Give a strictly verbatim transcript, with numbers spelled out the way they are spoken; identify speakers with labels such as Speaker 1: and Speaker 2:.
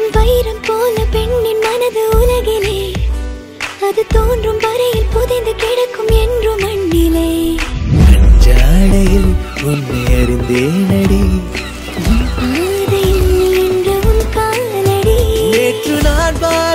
Speaker 1: வைரம் போல பெண்ணின் மனது உலகிலே அது தோன்றும் வரையில் புதைந்து கிடக்கும் என்றும் மண்ணிலே
Speaker 2: ஜாடையில் உன்னை அறிந்தேனடி
Speaker 1: பாதையில் நின்ற உன் காலடி
Speaker 2: நேற்று நான்